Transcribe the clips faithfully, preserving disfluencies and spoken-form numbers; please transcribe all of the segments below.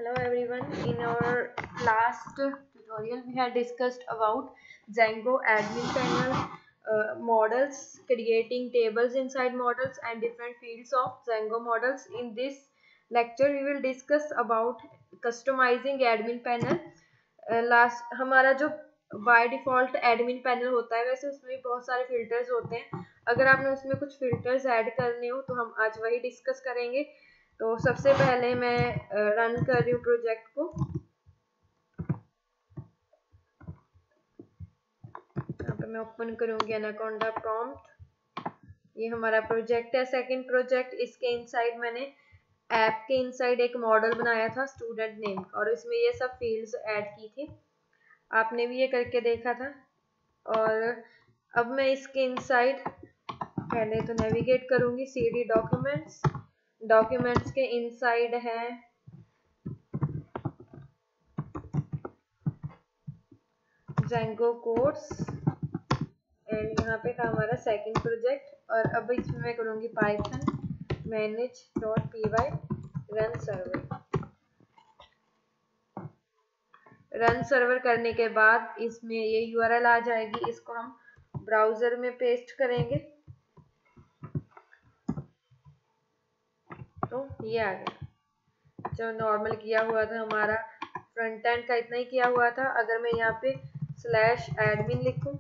Hello everyone. In our last tutorial we had discussed about Django admin panel, uh, models, creating tables inside models and different fields of Django models. In this lecture we will discuss about customizing admin panel. uh, last हमारा जो by default admin panel होता है वैसे उसमें बहुत सारे filters होते हैं. अगर आपने उसमें कुछ फिल्टर्स ऐड करने हो तो हम आज वही डिस्कस करेंगे. तो सबसे पहले मैं रन कर रही हूँ प्रोजेक्ट को. यहाँ पे मैं ओपन करूंगी एनाकोंडा प्रॉम्प्ट. ये हमारा प्रोजेक्ट है, सेकंड प्रोजेक्ट. इसके इनसाइड मैंने ऐप के इनसाइड एक मॉडल बनाया था स्टूडेंट नेम का और इसमें ये सब फील्ड्स ऐड की थी. आपने भी ये करके देखा था. और अब मैं इसके इनसाइड पहले तो नेविगेट करूंगी सीडी डॉक्यूमेंट्स. डॉक्यूमेंट्स के इनसाइड है Django कोड्स एंड यहाँ पे था हमारा सेकंड प्रोजेक्ट. और अब इसमें मैं करूंगी Python manage dot P Y run server. Run server करने के बाद इसमें ये यूआरएल आ जाएगी. इसको हम ब्राउजर में पेस्ट करेंगे तो ये आ गया. जो नॉर्मल किया हुआ था हमारा फ्रंट एंड का इतना ही किया हुआ था. अगर मैं यहाँ पे स्लैश एडमिन लिखूं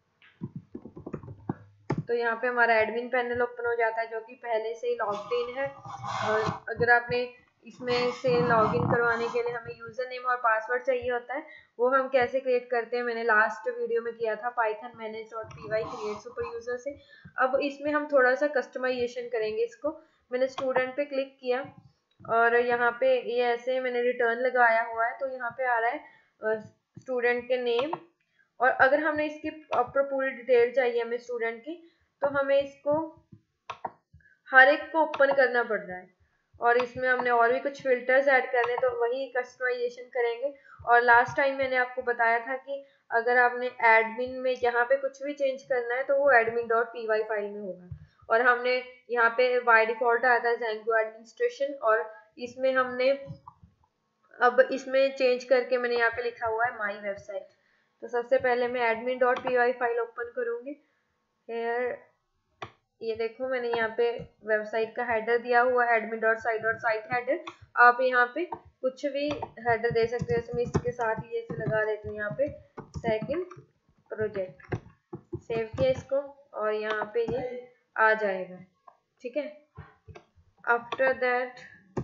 तो यहाँ पे हमारा एडमिन पैनल ओपन हो जाता है जो कि पहले से ही लॉग्ड इन है. और अगर आपने इसमें से लॉगिन करवाने के लिए हमें यूजर नेम और पासवर्ड चाहिए होता है, वो हम कैसे क्रिएट करते हैं मैंने लास्ट वीडियो में किया था Python manage dot P Y create super user से. अब इसमें हम थोड़ा सा कस्टमाइजेशन करेंगे. इसको मैंने स्टूडेंट पे क्लिक किया और यहाँ पे ये ऐसे मैंने रिटर्न लगाया हुआ है तो यहाँ पे आ रहा है स्टूडेंट के नेम. और अगर हमने इसकी प्रॉपर पूरी डिटेल चाहिए हमें स्टूडेंट की तो हमें इसको हर एक को ओपन करना पड़ रहा है. और इसमें हमने और भी कुछ फिल्टर्स ऐड करने तो वही कस्टमाइजेशन करेंगे. और लास्ट टाइम मैंने आपको बताया था कि अगर आपने एडमिन में यहाँ पे कुछ भी चेंज करना है तो वो admin dot P Y file में होगा. और हमने यहाँ पे बाय डिफॉल्ट आया था Django एडमिनिस्ट्रेशन और इसमें हमने अब इसमें चेंज करके मैंने यहाँ पे लिखा हुआ है माई वेबसाइट. तो सबसे पहले मैं admin dot P Y file open करूंगी. हेयर ये देखो मैंने यहाँ पे वेबसाइट का हेडर दिया हुआ है admin dot site dot site header. आप यहाँ पे कुछ भी हेडर दे सकते हो. जैसे मैं इसके साथ ही ऐसे लगा देती हूँ यहाँ पे सेकंड प्रोजेक्ट. सेव किया इसको और यहाँ पे ये आ जाएगा. ठीक है. आफ्टर दैट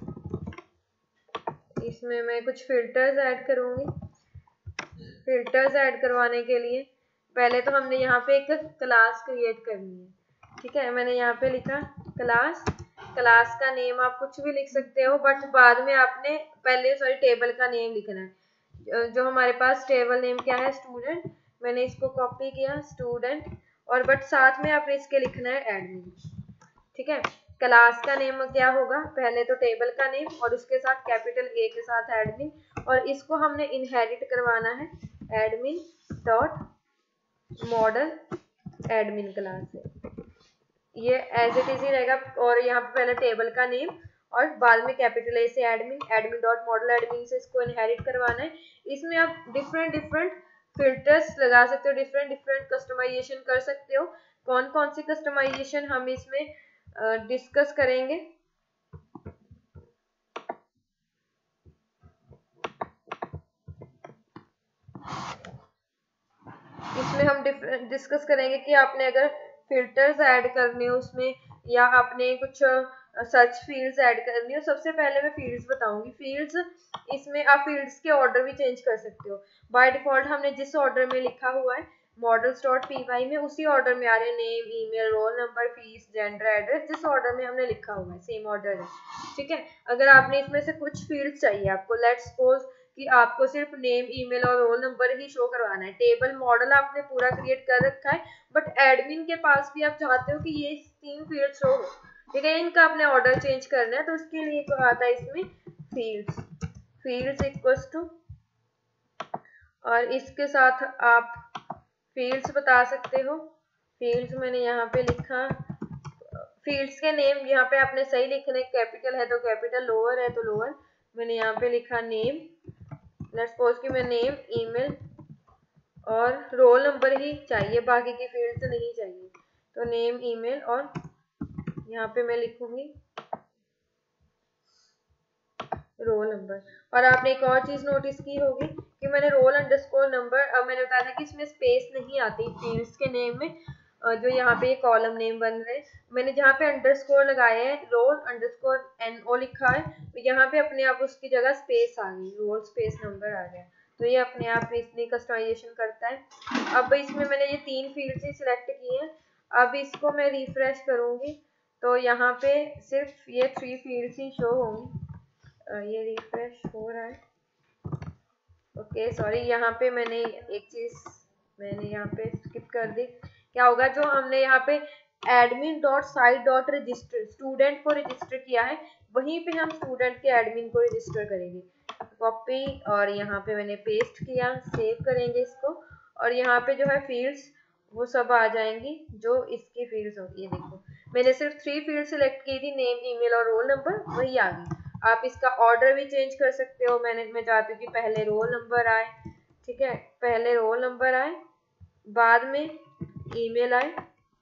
इसमें मैं कुछ फिल्टर्स ऐड करूंगी. फिल्टर्स ऐड करवाने के लिए पहले तो हमने यहाँ पे एक क्लास क्रिएट करनी है. ठीक है. मैंने यहाँ पे लिखा क्लास. क्लास का नेम आप कुछ भी लिख सकते हो बट बाद में आपने पहले सॉरी टेबल का नेम लिखना है. जो हमारे पास टेबल नेम क्या है स्टूडेंट. मैंने इसको कॉपी किया स्टूडेंट और बट साथ में आपने इसके लिखना है एडमिन. ठीक है. क्लास का नेम क्या होगा पहले तो टेबल का नेम और उसके साथ कैपिटल ए के साथ एडमिन. और इसको हमने इनहेरिट करवाना है admin dot model admin class से. ये एज इट इज ही रहेगा. और यहाँ पे पहले टेबल का नेम और बाद में कैपिटल ए से admin admin dot model admin से इसको इनहेरिट करवाना है. इसमें आप डिफरेंट डिफरेंट फिल्टर्स लगा सकते हो, डिफरेंट डिफरेंट कस्टमाइजेशन कर सकते हो. कौन कौन सी कस्टमाइजेशन हम इसमें डिस्कस uh, करेंगे. इसमें हम डिस्कस करेंगे कि आपने अगर फिल्टर्स ऐड करने हो उसमें या आपने कुछ सर्च फील्ड्स ऐड करनी हो. सबसे पहले मैं फील्ड्स बताऊंगी. फील्ड्स इसमें आप फील्ड्स के ऑर्डर भी चेंज कर सकते हो. बाय डिफॉल्ट हमने जिस ऑर्डर में लिखा हुआ है मॉडल्स डॉट पी वाई में उसी ऑर्डर में आ रहे हैं name email roll number fees gender address. जिस ऑर्डर में हमने लिखा हुआ है सेम ऑर्डर है. ठीक है. अगर आपने इसमें से कुछ फील्ड्स चाहिए आपको, लेट्स सपोज कि आपको सिर्फ नेम ईमेल और रोल नंबर ही शो करवाना है. टेबल मॉडल आपने पूरा क्रिएट कर रखा है बट एडमिन के पास भी आप चाहते हो कि ये तीन फील्ड शो हो. ठीक है. इनका आपने ऑर्डर चेंज करना है तो उसके लिए तो आता है इसमें फील्ड्स. फील्ड्स इक्वल्स टू और इसके साथ आप फील्ड्स बता सकते हो. फील्ड्स मैंने यहाँ पे लिखा. फील्ड्स के नेम यहाँ पे आपने सही लिखने. कैपिटल है तो कैपिटल, लोअर है तो लोअर. मैंने यहाँ पे लिखा नेम, लेट्स सपोज कि मैं नेम, ईमेल और रोल नंबर ही चाहिए, बाकी की फील्ड्स नहीं चाहिए। तो नेम, ईमेल और यहाँ पे मैं लिखूंगी रोल नंबर। और आपने एक और चीज नोटिस की होगी कि मैंने रोल अंडरस्कोर नंबर, अब मैंने बताया था कि इसमें स्पेस नहीं आती फील्ड्स के नेम में, जो यहाँ पे कॉलम नेम बन रहे हैं, मैंने जहाँ पे अंडरस्कोर लगाया है, रोल अंडरस्कोर एन ओ लिखा है, तो यहाँ पे अपने आप उसकी जगह स्पेस आ गई, रोल स्पेस नंबर आ गया। तो ये अपने आप इतनी कस्टमाइजेशन करता है। अब इसमें मैंने ये तीन फील्ड्स ही सिलेक्ट किए हैं। अब इसको मैं रिफ्रेश करूंगी तो यहाँ पे सिर्फ ये थ्री फील्ड्स ही शो होंगी। ये रिफ्रेश हो रहा है, ओके सॉरी, यहाँ पे मैंने एक चीज मैंने यहाँ पे स्किप कर दी। क्या होगा, जो हमने यहाँ पे admin dot site dot register student को रजिस्टर किया है, वहीं पे हम स्टूडेंट के एडमिन को रजिस्टर करेंगे। कॉपी और यहाँ पे मैंने पेस्ट किया, सेव करेंगे इसको, और यहाँ पे जो है फील्ड्स वो सब आ जाएंगी जो इसकी फील्ड्स होगी। ये देखो मैंने सिर्फ थ्री फील्ड सिलेक्ट की थी, नेम, ईमेल और रोल नंबर, वही आ गई। आप इसका ऑर्डर भी चेंज कर सकते हो। मैंने मैं चाहती हूँ कि पहले रोल नंबर आए, ठीक है, पहले रोल नंबर आए, बाद में ईमेल आए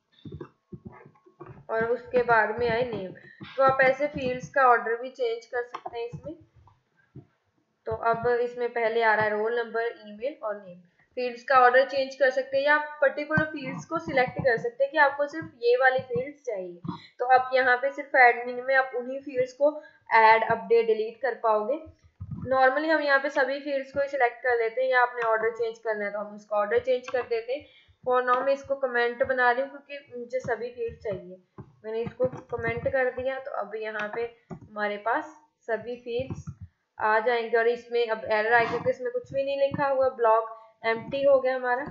और उसके बाद में आए नेम। तो आप ऐसे फील्ड्स का ऑर्डर भी चेंज कर सकते हैं इसमें। तो अब इसमें पहले आ रहा है रोल नंबर, ईमेल और नेम। फील्ड्स का ऑर्डर चेंज कर सकते हैं या आप पर्टिकुलर फील्ड्स को सिलेक्ट कर सकते हैं कि आपको सिर्फ ये वाली फील्ड्स चाहिए। तो आप यहाँ पे सिर्फ एडमिन में आप उन्हीं फील्ड्स को ऐड, अपडेट, डिलीट कर पाओगे। नॉर्मली हम यहाँ पे सभी फील्ड्स को सिलेक्ट कर लेते हैं, या आपने ऑर्डर चेंज करना है तो हम उसका ऑर्डर चेंज कर देते हैं। फॉर नाउ मैं इसको कमेंट बना रही हूँ क्योंकि मुझे सभी फील्ड चाहिए। मैंने इसको कमेंट कर दिया, तो अब यहाँ पे हमारे पास सभी फील्ड्स आ जाएंगे। और इसमें अब एरर आएगी क्योंकि इसमें कुछ भी नहीं लिखा हुआ, ब्लॉक एम्प्टी हो गया हमारा।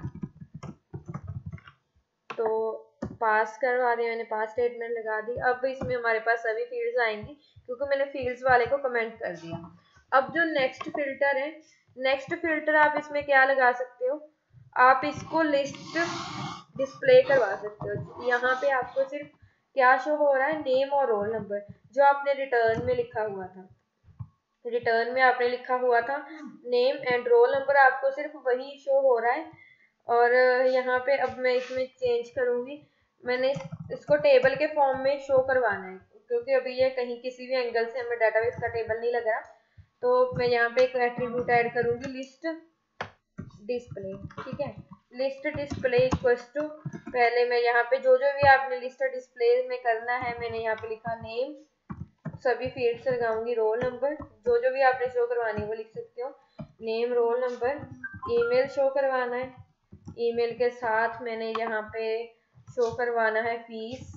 तो पास करवा दिया मैंने, पास स्टेटमेंट लगा दी। अब इसमें हमारे पास सभी फील्ड्स आएंगी क्योंकि मैंने फील्ड्स वाले को कमेंट कर दिया। अब जो नेक्स्ट फिल्टर है, नेक्स्ट फिल्टर आप इसमें क्या लगा सकते हो, आप इसको लिस्ट डिस्प्ले करवा सकते हो। यहाँ पे आपको सिर्फ क्या शो हो रहा है, नेम और रोल नंबर, जो आपने रिटर्न में लिखा हुआ था। रिटर्न में आपने लिखा हुआ था नेम एंड रोल नंबर, आपको सिर्फ वही शो हो रहा है। और यहाँ पे अब मैं इसमें चेंज करूंगी, मैंने इसको टेबल के फॉर्म में शो करवाना है क्योंकि अभी ये कहीं किसी भी एंगल से हमें डाटाबेस का टेबल नहीं लग रहा। तो मैं यहाँ पे एक एट्रीब्यूट ऐड करूंगी, लिस्ट डिस्प्ले, ठीक है। लिस्ट डिस्प्ले इक्वल्स टू, पहले मैं यहाँ पे जो जो भी आपने लिस्ट डिस्प्ले में करना है, मैंने यहाँ पे लिखा नेम, सभी फील्ड्स लगाऊंगी, रोल नंबर, जो जो भी आपने शो करवानी है वो लिख सकते हो, name, roll number, email show करवाना है, ईमेल के साथ मैंने यहाँ पे शो करवाना है फीस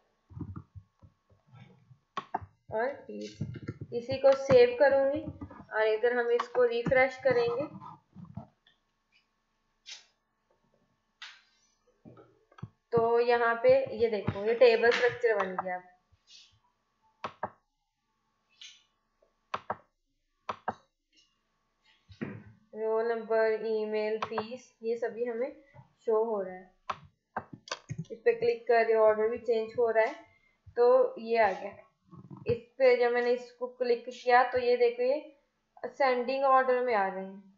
और फीस। इसी को सेव करूंगी और इधर हम इसको रिफ्रेश करेंगे। तो यहाँ पे ये देखो ये टेबल स्ट्रक्चर बन गया। रोल नंबर, ईमेल, फीस, ये सभी हमें शो हो रहा है। इस पे क्लिक कर रहे हो, ऑर्डर भी चेंज हो रहा है। तो ये आ गया। इस पे जब मैंने इसको क्लिक किया तो ये देखो ये असेंडिंग ऑर्डर में आ रहे हैं।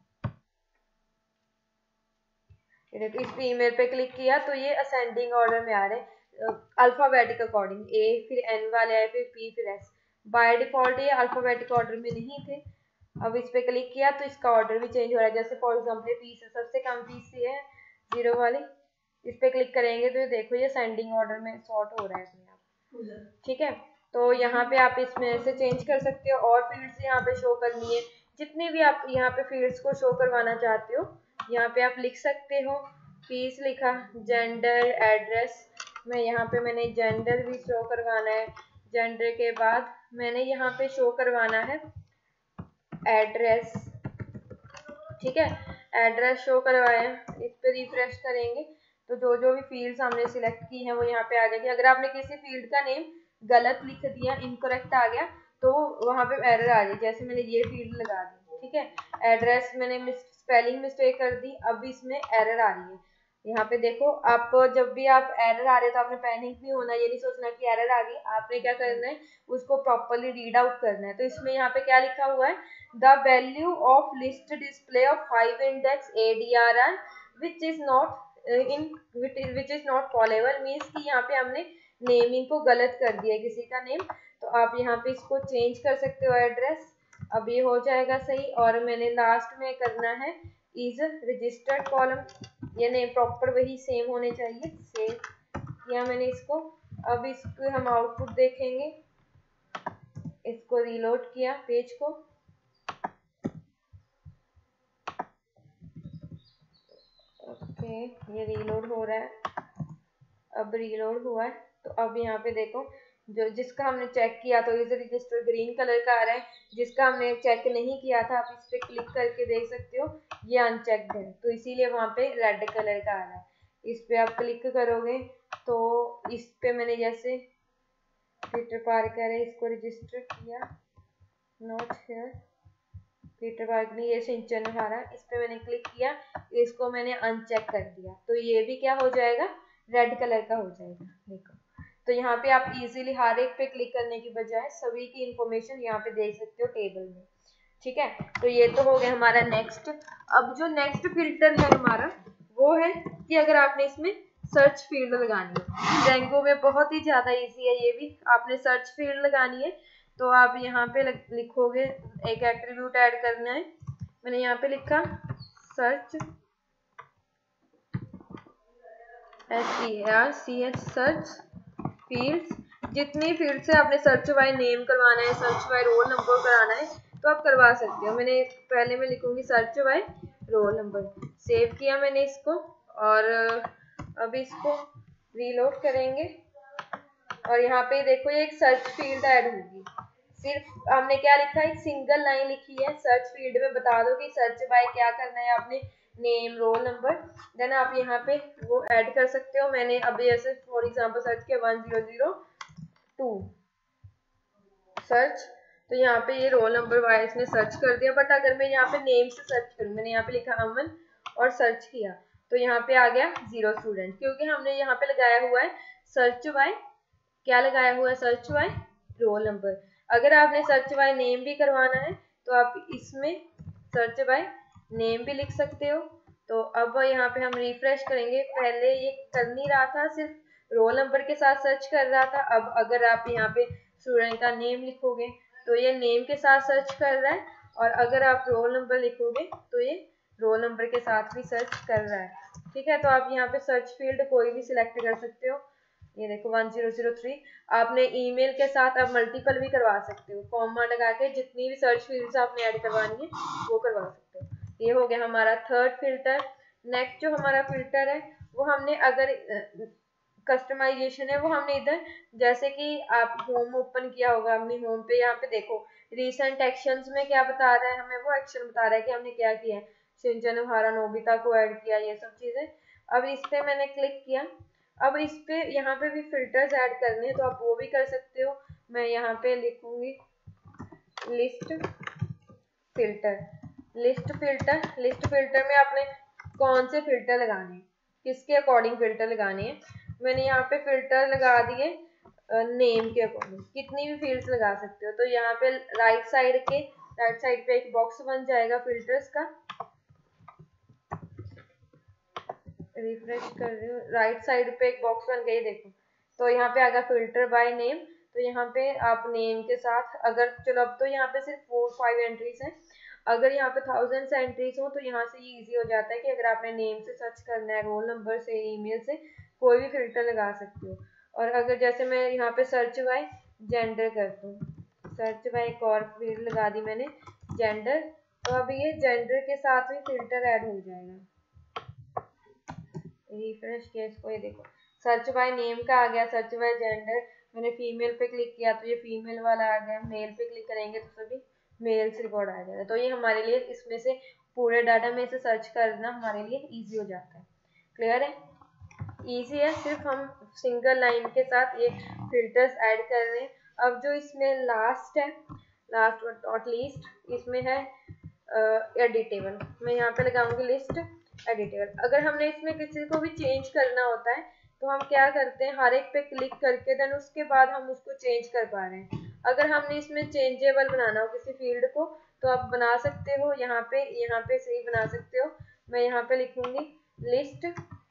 ये देखो इस पे ईमेल पे क्लिक किया तो ये असेंडिंग ऑर्डर में आ रहे हैं, अल्फाबेटिक अकॉर्डिंग, ए फिर एन वाले आए, फिर पी फिर एस। बाय डिफॉल्ट ये अल्फाबेटिक ऑर्डर में नहीं थे। अब इस पे क्लिक किया तो इसका ऑर्डर भी चेंज हो रहा है। जैसे फॉर एग्जाम्पल फीस है, सबसे कम फीस ये है जीरो वाली, इस पे क्लिक करेंगे तो ये देखो ये सेंडिंग ऑर्डर में सॉर्ट हो रहा है अपने आप, ठीक है। तो यहाँ पे आप इसमें से चेंज कर सकते हो और फील्ड्स यहाँ पे शो करनी है, जितने भी आप यहाँ पे फील्ड्स को शो करवाना चाहते हो यहाँ पे आप लिख सकते हो। फीस लिखा, जेंडर, एड्रेस, मैं यहाँ पे मैंने जेंडर भी शो करवाना है। जेंडर के बाद मैंने यहाँ पे शो करवाना है एड्रेस, ठीक है, एड्रेस शो करवाया। इस पे रिफ्रेश करेंगे तो जो जो भी फील्ड्स हमने सिलेक्ट की है वो यहाँ पे आ जाएगी। अगर आपने किसी फील्ड का नेम गलत लिख दिया, इनकरेक्ट आ गया, तो वहाँ पे एरर आ जाएगी। जैसे मैंने ये फील्ड लगा दी, ठीक है, एड्रेस मैंने स्पेलिंग मिस्टेक कर दी, अब इसमें एरर आ रही है। यहाँ पे देखो, आप जब भी आप एरर आ रहे तो आपने पैनिक नहीं होना, ये नहीं सोचना कि एरर आ गई। आपने क्या करना है, उसको प्रॉपरली रीड आउट करना है। तो इसमें यहाँ पे क्या लिखा हुआ है, the value of list display of five index A D R R which is not in which is not callable, means कि यहाँ पे हमने नेमिंग को गलत कर दिया किसी का नेम। तो आप यहाँ पे इसको चेंज कर सकते हो एड्रेस, अब ये हो जाएगा सही। और मैंने लास्ट में करना है इज रजिस्टर्ड कॉलम, ये नेम प्रॉपर वही सेम होने चाहिए। सेव किया मैंने इसको। अब इसको हम आउटपुट देखेंगे, इसको रीलोड किया पेज को, ओके ये रीलोड हो रहा है, अब रीलोड हुआ है। तो अब यहाँ पे देखो, जो जिसका हमने चेक किया तो इज रजिस्टर ग्रीन कलर का आ रहा है, जिसका हमने चेक नहीं किया था आप इस पे क्लिक करके देख सकते हो ये अनचेक्ड है, तो इसीलिए वहां पे रेड कलर का आ रहा है। इस पे आप क्लिक करोगे तो इस पे मैंने जैसे पीटर पार्कर है, इसको रजिस्टर किया, नॉट हियर पीटर पार्कर ने, ये सिंचन आ रहा है, इस पे मैंने क्लिक किया, इसको मैंने अनचेक कर दिया, तो ये भी क्या हो जाएगा, रेड कलर का हो जाएगा। देखो, तो यहाँ पे आप इजीली हर एक पे क्लिक करने की बजाय सभी की इंफॉर्मेशन यहाँ पे देख सकते हो टेबल में। ठीक है, तो ये तो हो गया हमारा नेक्स्ट। अब जो नेक्स्ट फिल्टर है हमारा वो है कि अगर आपने इसमें सर्च फील्ड लगानी है, जेंगो में बहुत ही ज्यादा इजी है ये भी, आपने सर्च फील्ड लगानी है तो आप यहाँ पे लिखोगे, एक एट्रीब्यूट ऐड करना है, मैंने यहाँ पे लिखा search, S E R C H, search fields, जितनी फील्ड से आपने सर्च बाय नेम करवाना है, सर्च बाय रोल नंबर कराना है तो आप करवा सकते हो। मैंने पहले मैं लिखूंगी search by roll number, save किया मैंने इसको, और अब इसको रीलोड करेंगे और यहाँ पे देखो ये एक सर्च फील्ड ऐड होगी। सिर्फ हमने क्या लिखा है, एक सिंगल लाइन लिखी है, सर्च फील्ड में बता दो कि सर्च बाय क्या करना है आपने, नेम रोल नंबर, देन आप यहाँ पे वो ऐड कर सकते हो। मैंने अभी ऐसे फॉर एग्जांपल सर्च किया one zero zero two search, तो यहाँ पे ये रोल नंबर वाइज ने सर्च कर दिया। बट अगर मैं यहाँ पे नेम से सर्च करूँ, मैंने यहाँ पे लिखा अमन और सर्च किया तो यहाँ पे आ गया जीरो स्टूडेंट, क्योंकि हमने यहाँ पे लगाया हुआ है सर्च बाय, क्या लगाया हुआ है, सर्च बाय रोल नंबर। अगर आपने सर्च बाय नेम भी करवाना है तो आप इसमें सर्च बाय नेम भी लिख सकते हो। तो अब यहाँ पे हम रिफ्रेश करेंगे, पहले ये कर नहीं रहा था, सिर्फ रोल नंबर के साथ सर्च कर रहा था। अब अगर आप यहाँ पे स्टूडेंट का नेम लिखोगे तो ये नेम के साथ सर्च कर रहा है, और अगर आप रोल नंबर लिखोगे तो ये रोल नंबर के साथ भी सर्च कर रहा है। ठीक है, तो आप यहाँ पे सर्च फील्ड कोई भी सिलेक्ट कर सकते हो। ये देखो वन जीरो जीरो थ्री, आपने ईमेल के साथ आप मल्टीपल भी करवा सकते हो, कॉमा लगा के जितनी भी सर्च फील्ड्स आपने ऐड करवानी है वो करवा सकते हो। ये हो गया हमारा थर्ड फिल्टर। नेक्स्ट जो हमारा फिल्टर है वो हमने, अगर कस्टमाइजेशन है वो हमने इधर, जैसे कि आप होम ओपन किया होगा अपनी होम पे, यहाँ पे देखो रिसेंट एक्शंस में क्या बता रहा है हमें, वो एक्शन बता रहा है कि हमने क्या किया है, सिंचन हमारा नोबिता को ऐड किया, ये सब चीजें। अब इस पे मैंने क्लिक किया, अब इस पे यहाँ पे भी फिल्टर्स ऐड करने हैं तो आप वो भी कर सकते हो। मैं यहाँ पे लिखूंगी list filter, list filter, list filter में आपने कौन से फिल्टर लगाने हैं, किसके अकॉर्डिंग फिल्टर लगाने हैं। मैंने यहाँ पे फिल्टर लगा दिए नेम के अकॉर्डिंग, कितनी भी फील्ड्स लगा सकते हो। तो यहाँ पे राइट साइड के राइट साइड पे एक बॉक्स बन जाएगा फिल्टर्स का, रिफ्रेश कर रही हूँ, राइट साइड पे एक बॉक्स बन गई देखो, तो यहाँ पे आ गया फिल्टर बाय नेम। तो यहाँ पे आप नेम के साथ, अगर चलो अब तो यहाँ पे सिर्फ फोर फाइव एंट्रीज हैं, अगर यहाँ पे थाउजेंड से एंट्रीज हो तो यहाँ से ये इजी हो जाता है कि अगर आपने नेम से सर्च करना है, रोल नंबर से, ईमेल से, कोई भी फिल्टर लगा सकते हो। और अगर जैसे मैं यहाँ पे सर्च बाय जेंडर करता हूँ, सर्च बाय एक और फील्ड लगा दी मैंने जेंडर, तो अब ये जेंडर के साथ भी फिल्टर ऐड हो जाएगा। रिफ्रेश किया इसको, ये देखो सर्च बाय नेम का आ गया, सर्च बाय जेंडर, मैंने फीमेल पे क्लिक किया तो ये फीमेल वाला आ गया, मेल पे क्लिक करेंगे तो सभी मेल्स रिकॉर्ड आ जाएगा। तो ये हमारे लिए इसमें से पूरे डाटा में से सर्च करना हमारे लिए इजी हो जाता है। क्लियर है, इजी है, सिर्फ हम सिंगल लाइन के साथ ये फिल्टर्स ऐड कर रहे हैं। अब जो इसमें लास्ट है, लास्ट बट नॉट लीस्ट, इसमें है एडिटेबल। मैं यहाँ पे लगाऊंगी लिस्ट, एडिटेबल। अगर हमने इसमें किसी को भी चेंज करना होता है तो हम क्या करते हैं, हर एक पे क्लिक करके देन उसके बाद हम उसको चेंज कर पा रहे हैं। अगर हमने इसमें चेंजेबल बनाना हो किसी फील्ड को तो आप बना सकते हो, यहाँ पे यहाँ पे सही बना सकते हो। मैं यहाँ पे लिखूंगी लिस्ट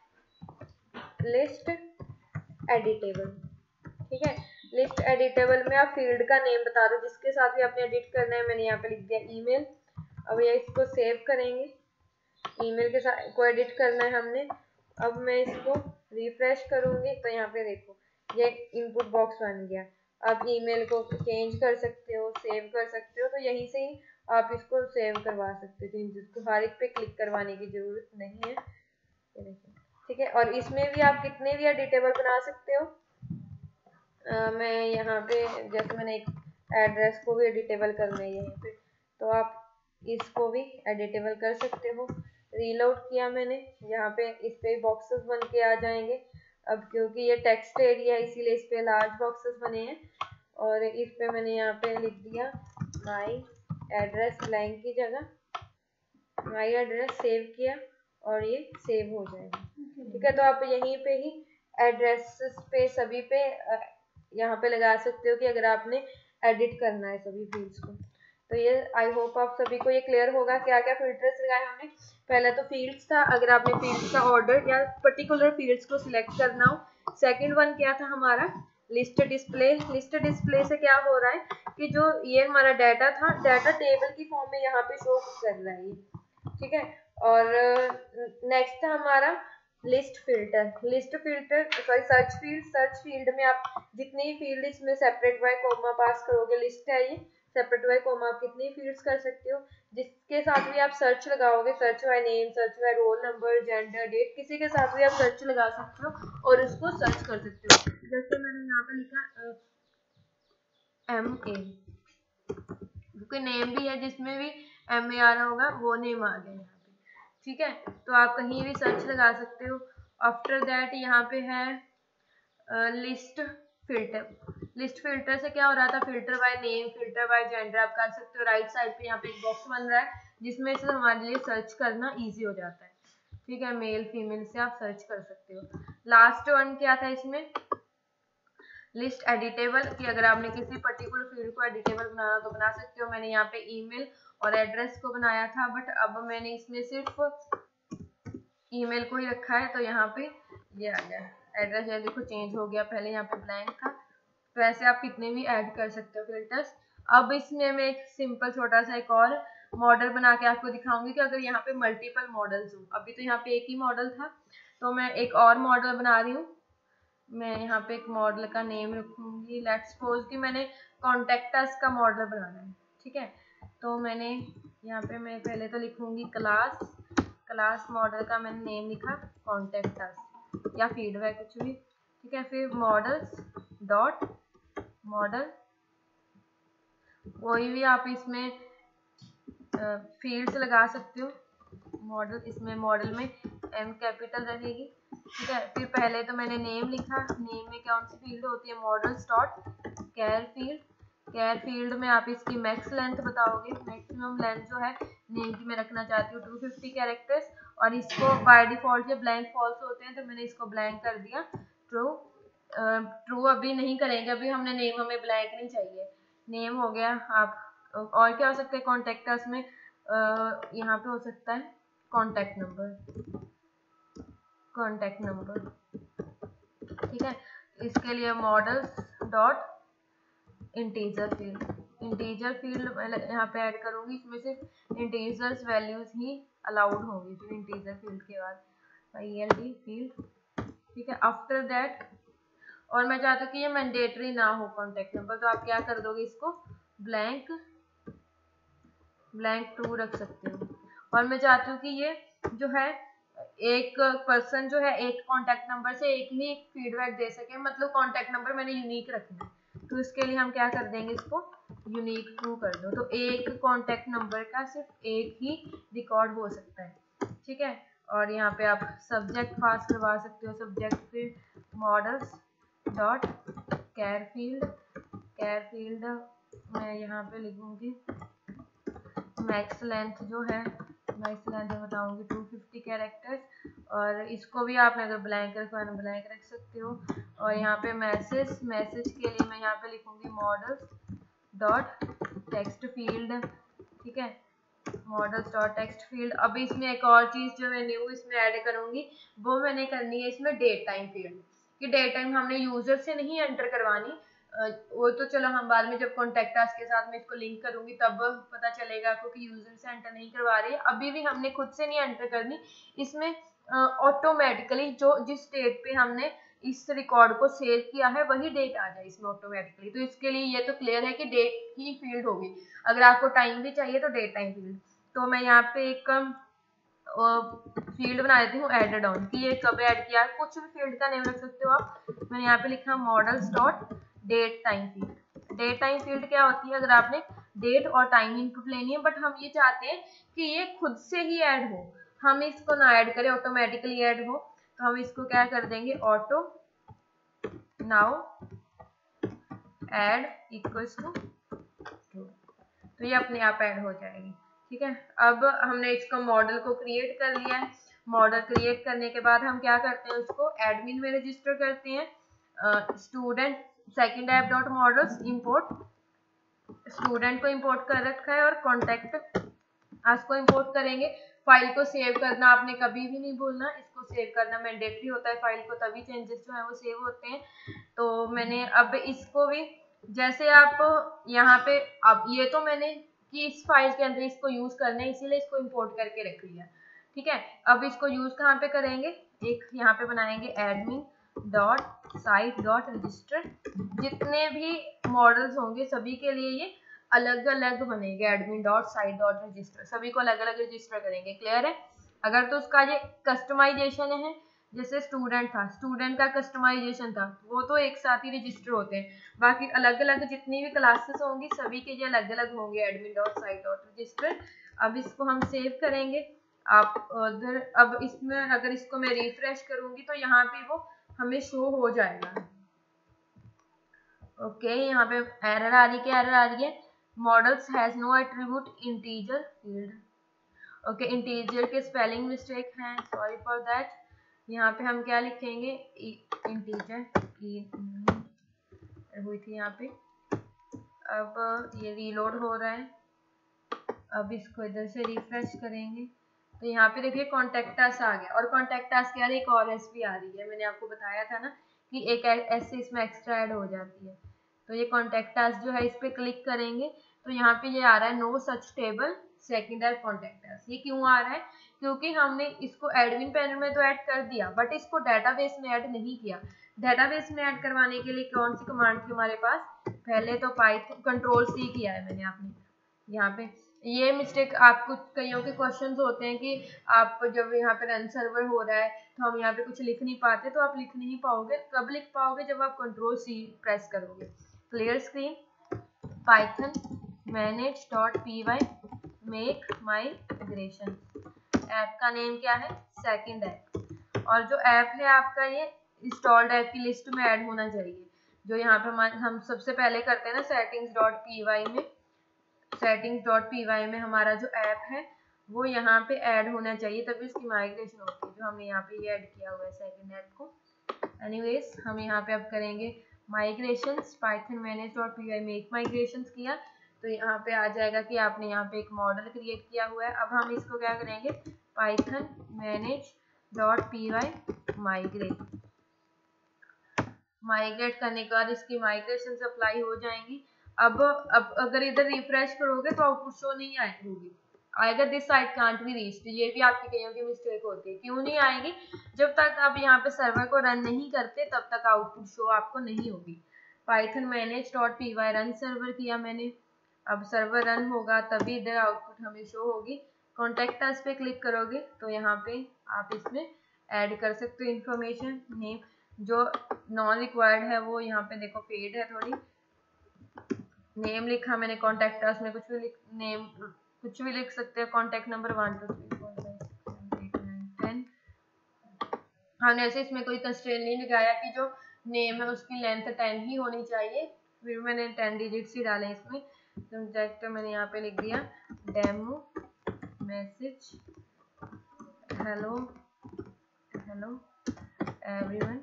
लिस्ट एडिटेबल, ठीक है। लिस्ट एडिटेबल में आप फील्ड का नेम बता दो जिसके साथ भी आपने एडिट करना है। मैंने यहाँ पे लिख दिया ईमेल। अब ये इसको सेव करेंगे, ईमेल के साथ को एडिट करना है हमने। अब मैं इसको रिफ्रेश करूंगी तो यहाँ पे देखो ये इनपुट बॉक्स बन गया। आप ईमेल को चेंज कर सकते हो, सेव कर सकते हो, तो यहीं से ही आप इसको सेव करवा सकते हो, जिसको हर एक पे क्लिक करवाने की जरूरत नहीं है। ये देखिए, ठीक है। और इसमें भी आप कितने भी एडिटेबल बना सकते हो। आ, मैं यहाँ पे जैसे मैंने एक एड्रेस को भी एडिटेबल करना है यहीं पे, तो आप इसको भी एडिटेबल कर सकते हो। रीलोड किया मैंने, यहाँ पे इस पे बॉक्सेस बन के आ जाएंगे। अब क्योंकि ये टेक्स्ट एरिया है इसीलिए इस पे लार्ज बॉक्सेस बने हैं, और इस पे मैंने यहाँ पे लिख दिया माई एड्रेस ब्लैंक की जगह माई एड्रेस, सेव किया और ये सेव हो जाएगा, ठीक है। तो आप यहीं पे ही एड्रेस पे सभी पे यहाँ पे लगा सकते हो कि अगर आपने एडिट करना है सभी फील्ड्स को। तो ये आई होप आप सभी को ये क्लियर होगा क्या क्या फिल्टर्स लगाए हमने। पहले तो फील्ड्स था, अगर आपने फील्ड्स का ऑर्डर या पर्टिकुलर फील्ड्स को सिलेक्ट करना हो। सेकंड वन क्या था हमारा, लिस्ट डिस्प्ले। लिस्ट डिस्प्ले से क्या हो रहा है कि जो ये हमारा डाटा था, डाटा टेबल की फॉर्म में यहाँ पे शो कर रहा है ये, ठीक है। और नेक्स्ट था हमारा list filter. List filter sorry search field. Search field में आप जितनी फील्ड इसमें सेपरेट बाय कोमा पास करोगे, लिस्ट है ये, सेपरेट बाय कोमा आप कितनी फील्ड्स कर सकते हो। जिसके साथ भी आप सर्च लगाओगे, search by name, search by roll number, gender, date, किसी के साथ भी आप सर्च लगा सकते हो और उसको सर्च कर सकते हो। जैसे मैंने यहाँ पे लिखा एम ए, क्योंकि नेम भी है जिसमें भी एम ए आ रहा होगा वो नेम आ गया यहाँ पे, ठीक है। तो आप कहीं भी सर्च लगा सकते हो। आफ्टर दैट यहाँ पे है लिस्ट फिल्टर। लिस्ट फिल्टर से क्या हो रहा था, filter by name, filter by gender आप कर सकते हो। राइट साइड पे यहाँ पे एक बॉक्स बन रहा है जिसमें से हमारे लिए सर्च करना इजी हो जाता है, ठीक है। मेल फीमेल से आप सर्च कर सकते हो। लास्ट वन क्या था इसमें, लिस्ट एडिटेबल, कि अगर आपने किसी पर्टिकुलर फील्ड को एडिटेबल बनाना तो बना सकते हो। मैंने यहाँ पे ईमेल और एड्रेस को बनाया था, बट अब मैंने इसमें सिर्फ ईमेल को ही रखा है, तो यहाँ पे ये आ गया। एड्रेस ये देखो चेंज हो गया, पहले यहाँ पे ब्लैंक था। तो ऐसे आप कितने भी ऐड कर सकते हो फिल्टर्स। अब इसमें मैं एक सिंपल छोटा सा एक और मॉडल बना के आपको दिखाऊंगी कि अगर यहाँ पे मल्टीपल मॉडल्स हो। अभी तो यहाँ पे एक ही मॉडल था, तो मैं एक और मॉडल बना रही हूँ। मैं यहाँ पे एक मॉडल का नेम रखूंगी, लेट्स सपोज कि मैंने कॉन्टेक्ट अस का मॉडल बनाना है, ठीक है। तो मैंने यहाँ पे मैं पहले तो लिखूंगी क्लास क्लास मॉडल का मैंने नेम लिखा कॉन्टेक्ट अस या फीडबैक कुछ भी, ठीक है। फिर मॉडल्स डॉट मॉडल, कोई भी आप इसमें फील्ड्स लगा सकते हो। मॉडल, इसमें मॉडल में एम कैपिटल रहेगी, ठीक है। फिर पहले तो मैंने नेम लिखा, नेम में कौन सी फील्ड होती है, models dot char field. Char field में आप इसकी मैक्स लेंथ बताओगे, मैक्सिमम लेंथ जो है नेम की मैं रखना चाहती हूँ टू फिफ्टी कैरेक्टर्स, और इसको बाय डिफॉल्ट जो ब्लैंक फॉल्स होते हैं तो मैंने इसको ब्लैंक कर दिया ट्रू। ट्रू अभी नहीं करेंगे, अभी हमने नेम, हमें ब्लैंक नहीं चाहिए, नेम हो गया। आप और क्या हो सकता है कॉन्टेक्ट अस में, यहाँ पे हो सकता है कॉन्टैक्ट नंबर, कॉन्टैक्ट नंबर, ठीक है। इसके लिए models dot integer field. Integer field मैं यहाँ पे ऐड करूंगी, इसमें सिर्फ इंटीजर्स वैल्यूज ही अलाउड होंगी फिर इंटीजर फील्ड के बाद आई एल डी फील्ड, ठीक है। आफ्टर दैट, और मैं चाहती हूँ कि ये मैंडेटरी ना हो कॉन्टैक्ट नंबर, तो आप क्या कर दोगे, इसको ब्लैंक ब्लैंक टू रख सकते हो। और मैं चाहती हूँ कि ये जो है एक पर्सन जो है एक कॉन्टैक्ट नंबर से एक ही फीडबैक दे सके, मतलब कॉन्टैक्ट नंबर मैंने यूनिक रखना है। तो इसके लिए हम क्या कर देंगे, इसको यूनिक टू कर दो, तो एक कॉन्टैक्ट नंबर का सिर्फ एक ही रिकॉर्ड हो सकता है, ठीक है। और यहाँ पे आप सब्जेक्ट पास करवा सकते हो, सब्जेक्ट फिर models dot char field. Char field मैं यहाँ पे लिखूंगी मैक्स लेंथ जो है मैं इस लेंथ बताऊंगी टू फिफ्टी कैरेक्टर्स, और इसको भी आपने अगर ब्लैंक रखवाना ब्लैंक रख सकते हो। और यहाँ पे मैसेज मैसेज के लिए मैं यहाँ पे लिखूंगी मॉडल्स डॉट टेक्स्ट फील्ड, ठीक है, मॉडल्स डॉट टेक्स्ट फील्ड। अब इसमें एक और चीज जो मैं न्यू इसमें ऐड करूंगी वो मैंने करनी है इसमें डेट टाइम फील्ड, कि डेट टाइम हमने यूजर से नहीं एंटर करवानी, वो तो चलो हम बाद में जब कॉन्टेक्ट अस के साथ में इसको लिंक करूंगी तब पता चलेगा आपको कि यूजर से एंटर नहीं करवा रही है। अभी भी हमने खुद से नहीं एंटर करनी, इसमें ऑटोमेटिकली जो जिस डेट पे हमने इस रिकॉर्ड को सेव किया है वही डेट आ जाए इसमें ऑटोमेटिकली। तो इसके लिए ये तो क्लियर है कि डेट ही फील्ड होगी। अगर आपको टाइम भी चाहिए तो डेट टाइम फील्ड। तो मैं यहाँ पे एक फील्ड बना देती हूँ एडेड ऑन, कि ये कब ऐड किया, कुछ भी फील्ड का नेम रख सकते हो आप। मैंने यहाँ पे लिखा models dot date time field. Date time field क्या होती है, अगर आपने डेट और टाइम इनपुट लेनी है, बट हम ये चाहते हैं कि ये खुद से ही ऐड हो, हम इसको ना ऐड करें, ऑटोमेटिकली ऐड हो। तो हम इसको क्या कर देंगे, auto now add equals to true, तो ये अपने आप ऐड हो जाएगी, ठीक है। अब हमने इसको मॉडल को क्रिएट कर लिया है। मॉडल क्रिएट करने के बाद हम क्या करते हैं, उसको एडमिन में रजिस्टर करते हैं। Student second app dot models import, student को इंपोर्ट कर रखा है, और कॉन्टेक्ट अस को इंपोर्ट करेंगे। फाइल को सेव करना आपने कभी भी नहीं भूलना, इसको सेव करना मैंडेटरी होता है फाइल को, तभी चेंजेस जो है वो सेव होते हैं। तो मैंने अब इसको भी जैसे आप यहाँ पे, अब ये तो मैंने कि इस फाइल के अंदर इसको यूज करना है इसीलिए इसको इंपोर्ट करके रख लिया, ठीक है। अब इसको यूज कहाँ पे करेंगे, एक यहाँ पे बनाएंगे admin dot site dot register. जितने भी मॉडल्स होंगे सभी के लिए ये अलग अलग बनेंगे, admin dot site dot register, सभी को अलग अलग रजिस्टर करेंगे, क्लियर है। अगर तो उसका ये कस्टमाइजेशन है, जैसे स्टूडेंट था, स्टूडेंट का कस्टमाइजेशन था, वो तो एक साथ ही रजिस्टर होते हैं। बाकी अलग अलग जितनी भी क्लासेस होंगी सभी के लिए अलग अलग होंगे admin dot site dot register. अब इसको हम सेव करेंगे। आप उधर अब इसमें अगर इसको मैं रिफ्रेश करूंगी तो यहाँ पे वो हमें शो हो जाएगा। ओके, यहाँ पे एरर आ रही है, क्या एरर आ रही है, models has no attribute integer field. Okay, integer के स्पेलिंग मिस्टेक हैं, सॉरी फॉर दैट। यहाँ पे हम क्या लिखेंगे, इंटीजर की हुई थी यहाँ पे। अब ये रीलोड हो रहा है, अब इसको इधर से रिफ्रेश करेंगे तो यहाँ पे देखिए कॉन्टेक्ट अस आ गया, और कॉन्टेक्ट अस के बाद एक और एस भी आ रही है। मैंने आपको बताया था ना कि एक एस इसमें एक्स्ट्रा ऐड हो जाती है। तो ये कॉन्टेक्ट अस जो है इस पे क्लिक करेंगे तो यहाँ पे ये आ रहा है no such table second add contact us. ये क्यों आ रहा है, क्योंकि हमने इसको एडमिन पैनल में तो ऐड कर दिया बट इसको डेटाबेस में ऐड नहीं किया। डेटाबेस में ऐड करवाने के लिए कौन सी कमांड थी हमारे पास, पहले तो पाइथन कंट्रोल सी किया है मैंने आपने यहाँ पे। ये मिस्टेक आपको कईयों के क्वेश्चंस होते हैं कि आप जब यहाँ पे रन सर्वर हो रहा है तो हम यहाँ पे कुछ लिख नहीं पाते, तो आप लिख नहीं पाओगे। कब लिख पाओगे, जब आप कंट्रोल सी प्रेस करोगे। Clear screen, python manage dot P Y make migration, app का नेम क्या है, सेकंड ऐप, और जो ऐप है आपका ये इंस्टॉल्ड ऐप की लिस्ट में ऐड होना चाहिए। जो यहाँ पे हम, हम सबसे पहले करते हैं ना सेटिंग्स डॉट पी वाई में, सेटिंग्स डॉट पी वाई में हमारा जो ऐप है वो यहाँ पे ऐड होना चाहिए, तभी उसकी माइग्रेशन होती है, जो हमने यहाँ पे ये ऐड किया हुआ है सेकंड ऐप को। एनीवेज हम यहाँ पे अब करेंगे migrations, python manage dot P Y make migrations किया तो यहाँ पे आ जाएगा कि आपने यहाँ पे एक मॉडल क्रिएट किया हुआ है। अब हम इसको क्या करेंगे, python manage dot P Y migrate, migrate करने के बाद इसकी माइग्रेशन अप्लाई हो जाएंगी। अब अब अगर इधर रिफ्रेश करोगे तो आउटपुट शो नहीं आएगी, आएगा this site can't be reached. ये भी आपकी कईयों की मिस्टेक होती है, क्यों नहीं आएगी, जब तक आप यहाँ पे सर्वर को रन नहीं करते तब तक आउटपुट शो आपको नहीं होगी। Python manage dot P Y run server किया मैंने, अब सर्वर रन होगा तभी इधर आउटपुट हमें शो होगी। कॉन्टेक्ट अस पे क्लिक करोगे तो यहाँ पे आप इसमें ऐड कर सकते हो इंफॉर्मेशन, नेम जो नॉन रिक्वायर्ड है वो यहाँ पे देखो फेड है थोड़ी। नेम लिखा मैंने कॉन्टेक्ट अस में, कुछ भी लिख नेम कुछ भी लिख सकते हो, contact number one two three four five six seven eight nine ten. हमने ऐसे इसमें कोई कंस्ट्रेंट नहीं लगाया कि जो नेम है उसकी लेंथ टेन ही होनी चाहिए, फिर मैंने टेन डिजिट्स ही डाले इसमें। सब्जेक्ट मैंने यहाँ पे लिख दिया demo message hello hello everyone,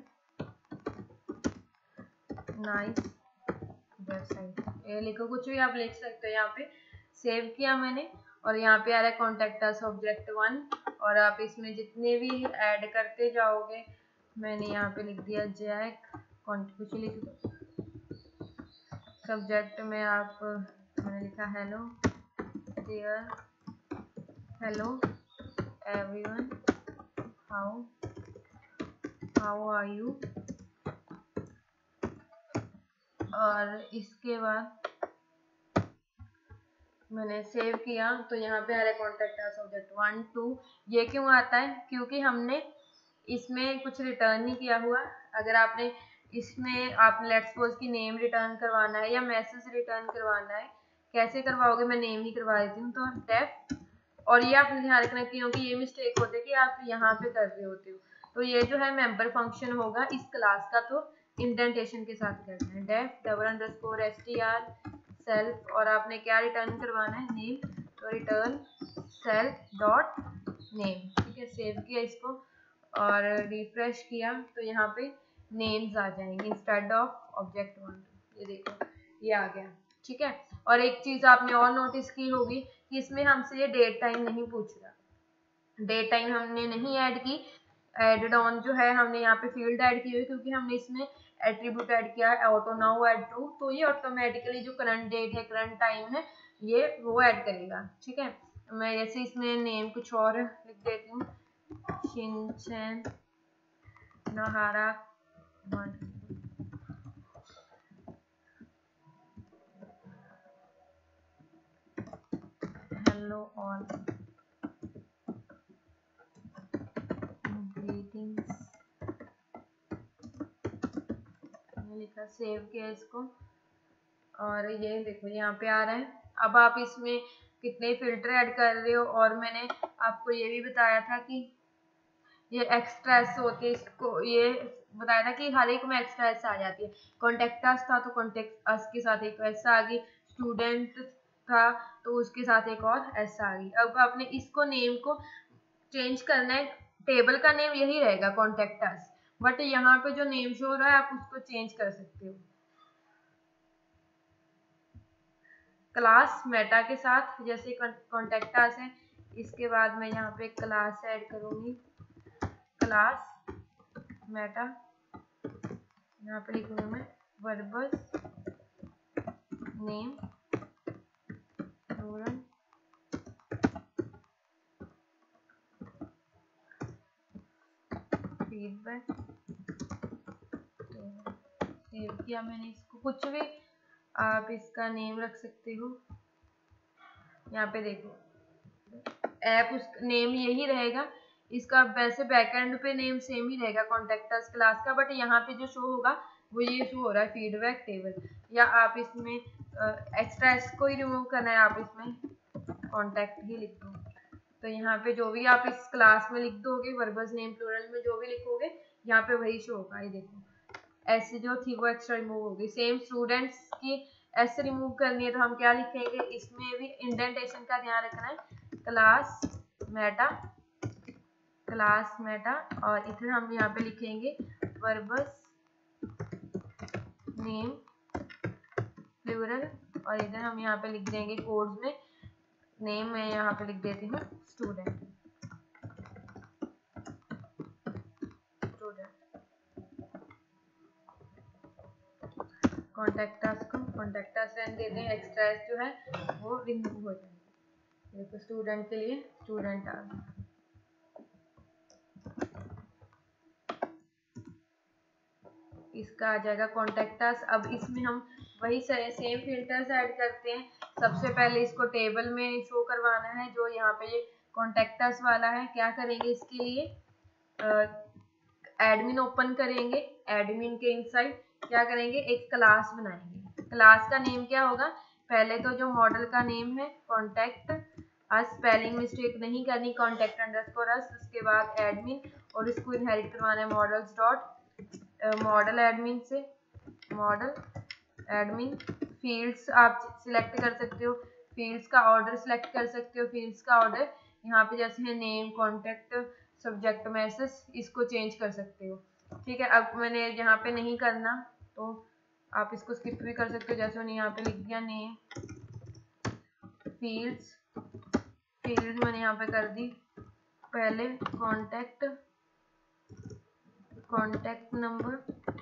nice website, ये लिखो, कुछ भी आप लिख सकते हो। यहाँ पे सेव किया मैंने और यहाँ पे आ रहा है कॉन्टेक्ट अस ऑब्जेक्ट वन, और आप इसमें जितने भी ऐड करते जाओगे, मैंने यहाँ पे लिख दिया जैक, कुछ लिख दो। सब्जेक्ट में आप मैंने लिखा hello there, hello everyone, how how are you, और इसके बाद मैंने सेव किया तो यहाँ पे आ रहा है contact us object one two. ये क्यों आता है? क्योंकि हमने इसमें कुछ रिटर्न नहीं किया हुआ। अगर आपने इसमें आपने लेट्स सपोज की नेम रिटर्न करवाना है या मैसेज रिटर्न करवाना है, कैसे करवाओगे? मैं नेम ही करवा देती हूँ। तो डेफ, और ये आपने ध्यान रखना, क्योंकि ये मिस्टेक होती है कि आप यहाँ पे कर रहे होते हो। तो ये जो है मेंबर फंक्शन होगा इस क्लास का, तो इंडेंटेशन के साथ करना है, def double underscore S T R self, और आपने क्या रिटर्न करवाना है? नेम, तो रिटर्न सेल्फ डॉट नेम। ठीक है, सेव किया इसको और रिफ्रेश किया तो यहाँ पे नेम्स आ जाएंगे इंस्टेड ऑफ ऑब्जेक्ट वन। ये देखो ये आ गया। ठीक है, और एक चीज आपने और नोटिस की होगी कि इसमें हमसे ये डेट टाइम नहीं पूछ रहा, डेट टाइम हमने नहीं ऐड की। एडेड ऑन जो है हमने यहाँ पे फील्ड ऐड की हुई, क्योंकि हमने इसमें एट्रीब्यूट ऐड किया है ऑटो नाउ एड ट्रू, तो ये ऑटोमेटिकली जो करंट डेट है, करंट टाइम है, ये वो ऐड करेगा। ठीक है, मैं जैसे इसमें नेम कुछ और लिख देती हूँ, Shinchan Nohara one, hello all, greetings, लिखा, सेव किया इसको, और ये देखो यहाँ पे आ रहा है। अब आप इसमें कितने फिल्टर ऐड कर रहे हो, और मैंने आपको ये भी बताया था कि ये एक्स्ट्रा एस होती है, इसको ये बताया था कि हर एक में एक्स्ट्रा एस आ जाती है। कॉन्टेक्ट अस था तो कॉन्टेक्ट अस के साथ एक एस आ गई, स्टूडेंट था तो उसके साथ एक और एस आ गई। अब आपने इसको नेम को चेंज करना है, टेबल का नेम यही रहेगा कॉन्टेक्ट अस, बट यहाँ पे जो नेम शो हो रहा है आप उसको चेंज कर सकते हो क्लास मेटा के साथ। जैसे कॉन्टेक्ट अस है, इसके बाद मैं यहाँ पे क्लास ऐड करूंगी, क्लास मेटा, यहाँ पे लिखूंगी मैं verbose name plural, feedback, save किया मैंने इसको। कुछ भी आप इसका नेम रख सकते हो। यहाँ पे देखो ऐप उस नेम यही रहेगा इसका, वैसे बैकएंड पे नेम सेम ही रहेगा कॉन्टेक्ट अस क्लास का, बट यहाँ पे जो शो होगा वो ये शो हो रहा है फीडबैक टेबल। या आप इसमें एक्स्ट्रा एस को ही रिमूव करना है, आप इसमें कॉन्टेक्ट ही लिख दो। तो यहाँ पे जो भी आप इस क्लास में लिख दोगे, वर्बस नेम प्लूरल में जो भी लिखोगे, यहाँ पे वही शो होगा। ये देखो ऐसे जो थी वो एक्स्ट्रा रिमूव होगी। सेम स्टूडेंट्स की ऐसे रिमूव करनी है तो हम क्या लिखेंगे? इसमें भी इंडेंटेशन का ध्यान रखना है, क्लास मेटा, क्लास मेटा, और इधर हम यहाँ पे लिखेंगे वर्बस नेम प्लूरल, और इधर हम यहाँ पे लिख देंगे कोड्स में नेम, मैं यहाँ पे लिख देती हूँ स्टूडेंट, स्टूडेंट। कॉन्टेक्ट अस को कॉन्टेक्ट अस रहने देते हैं, एक्स्ट्रा एस जो है वो रिमूव हो जाएगी। देखो स्टूडेंट के लिए स्टूडेंट आ गया। इसका आ जाएगा कॉन्टेक्ट अस। अब इसमें हम वही सेम फिल्टर्स ऐड करते हैं। सबसे पहले इसको टेबल में शो करवाना है, जो यहाँ पे ये कॉन्टेक्ट अस वाला है। क्या करेंगे इसके लिए? एडमिन ओपन करेंगे, एडमिन के इनसाइड क्या करेंगे? एक क्लास बनाएंगे। क्लास का नेम क्या होगा? पहले तो जो मॉडल का नेम है कॉन्टेक्ट अस, स्पेलिंग मिस्टेक नहीं करनी, कॉन्टेक्ट अंडरस्कोर अस, उसके बाद एडमिन, और इसको इनहेरिट करवाना है मॉडल्स डॉट मॉडल एडमिन से, मॉडल एडमिन। फील्ड्स आप सिलेक्ट कर सकते हो, फील्ड्स का ऑर्डर सिलेक्ट कर सकते हो, फील्ड्स का ऑर्डर यहाँ पे जैसे है नेम, कॉन्टेक्ट, सब्जेक्ट मैसेज, इसको चेंज कर सकते हो। ठीक है, अब मैंने यहाँ पे नहीं करना तो आप इसको स्किप भी कर सकते हो। जैसे मैंने यहाँ पे लिख दिया नेम, फील्ड्स, फील्ड मैंने यहाँ पे कर दी पहले कॉन्टैक्ट, कॉन्टैक्ट नंबर,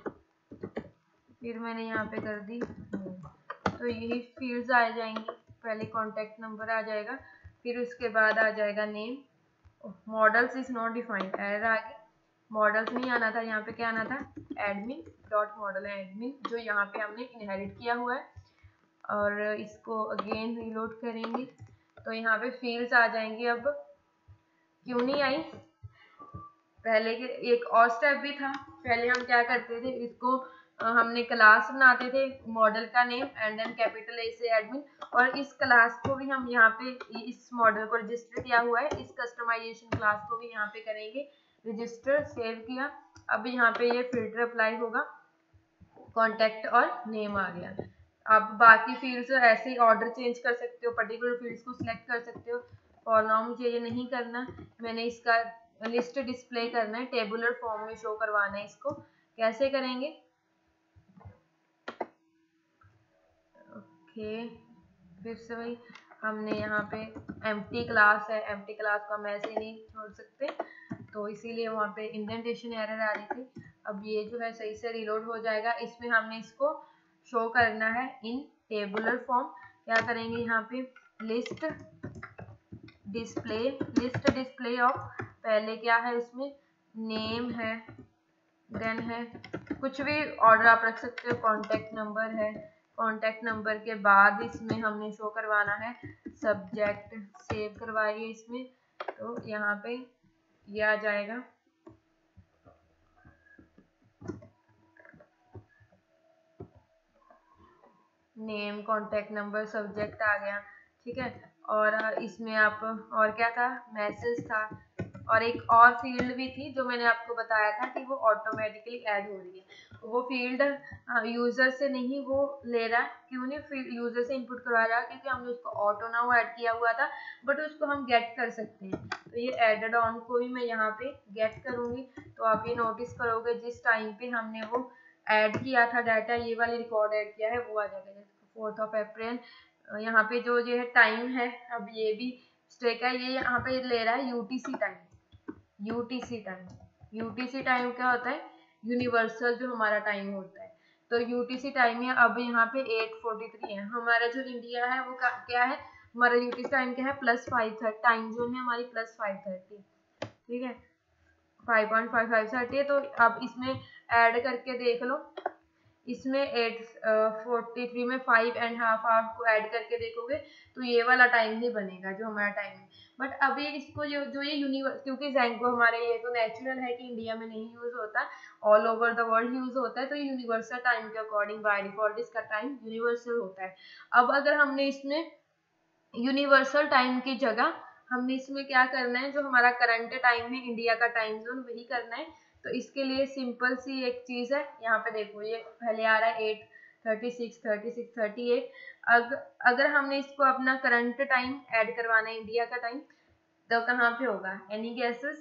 फिर मैंने यहाँ पे कर दी तो यही फील्ड्स आ जाएंगी। पहले कॉन्टैक्ट नंबर आ जाएगा, फिर उसके बाद आ जाएगा name. Models is not defined, error आ गई, मॉडल्स नहीं आना था, यहाँ पे क्या आना था, एडमिन डॉट मॉडल एडमिन, जो यहाँ पे हमने इनहेरिट किया हुआ है। और इसको अगेन रीलोड करेंगे तो यहाँ पे फील्ड्स आ जाएंगी। अब क्यों नहीं आई, पहले के एक और स्टेप भी था। पहले हम क्या करते थे, इसको हमने क्लास बनाते थे मॉडल का name and then capital A से एडमिन, और इस क्लास को भी हम यहाँ पे इस मॉडल को रजिस्टर किया हुआ है, इस कस्टमाइजेशन क्लास को भी यहाँ पे करेंगे रजिस्टर, सेव किया। अब यहाँ पे ये फिल्टर अप्लाई होगा, कॉन्टैक्ट और नेम आ गया। आप बाकी फील्ड्स ऐसे ही ऑर्डर चेंज कर सकते हो, पर्टिकुलर फील्ड्स को सिलेक्ट कर सकते हो। फॉर नाउ मुझे ये नहीं करना, मैंने इसका लिस्ट डिस्प्ले करना है, टेबुलर फॉर्म में शो करवाना है। इसको कैसे करेंगे, ओके फिर से वही, हमने यहाँ पे एम्प्टी क्लास है, एम्प्टी क्लास को हम ऐसे नहीं छोड़ सकते, तो इसीलिए वहाँ पे इंडेंटेशन एरर आ रही थी। अब ये जो है सही से रीलोड हो जाएगा। इसमें हमने इसको शो करना है इन टेबुलर फॉर्म। क्या करेंगे, यहाँ पे list display, list display of, पहले क्या है इसमें नेम है, देन है कुछ भी ऑर्डर आप रख सकते हो, कॉन्टैक्ट नंबर है, कॉन्टैक्ट नंबर के बाद इसमें हमने शो करवाना है सब्जेक्ट, सेव करवाइए इसमें, तो यहाँ पे ये आ जाएगा नेम, कॉन्टैक्ट नंबर, सब्जेक्ट आ गया। ठीक है, और इसमें आप और क्या था, मैसेज था, और एक और फील्ड भी थी जो मैंने आपको बताया था कि वो ऑटोमेटिकली ऐड हो रही है। वो फील्ड यूजर से नहीं वो ले रहा है, क्यों नहीं यूजर से इनपुट करवा रहा है, क्योंकि हमने उसको ऑटो नाउ ऐड किया हुआ था, बट उसको हम गेट कर सकते हैं। तो ये एडेड ऑन को भी मैं यहाँ पे गेट करूंगी, तो आप ये नोटिस करोगे जिस टाइम पे हमने वो ऐड किया था डाटा, ये वाली रिकॉर्ड ऐड किया है, वो आ जाएगा जैसे फोर्थ ऑफ अप्रैल। यहाँ पे जो जो है टाइम है, अब ये भी स्टेक है, ये यहाँ पे ले रहा है UTC time, UTC time, UTC time क्या होता है, यूनिवर्सल जो हमारा टाइम होता है। तो यूटीसी टाइम है, अब यहाँ पे एट फोर्टी थ्री है, हमारा जो इंडिया है वो क्या है, हमारा यूटीसी टाइम क्या है, plus five thirty, time zone है हमारी प्लस फाइव थर्टी, ठीक है, five point five five thirty है। तो आप इसमें ऐड करके देख लो, इसमें एट फोर्टी थ्री में फाइव एंड हाफ हाफ को ऐड करके देखोगे तो ये वाला टाइम ही बनेगा जो हमारा टाइम है। बट अभी इसको जो जो ये यूनिवर्स, क्योंकि ज़ेंगो हमारे ये तो नेचुरल है कि इंडिया में नहीं यूज होता, all over the world use होता है, तो यूनिवर्सल टाइम के अकॉर्डिंग बाय डिफॉल्ट इसका टाइम यूनिवर्सल होता है। अब अगर हमने इसमें यूनिवर्सल टाइम की जगह हमने इसमें क्या करना है, जो हमारा करंट टाइम है इंडिया का टाइम जोन वही करना है। तो इसके लिए सिंपल सी एक चीज है, यहाँ पे देखो ये पहले आ रहा है eight thirty six thirty six thirty eight. अग, अगर हमने इसको अपना करंट टाइम ऐड करवाना है इंडिया का टाइम, तो कहाँ पे होगा, एनी गेसेस?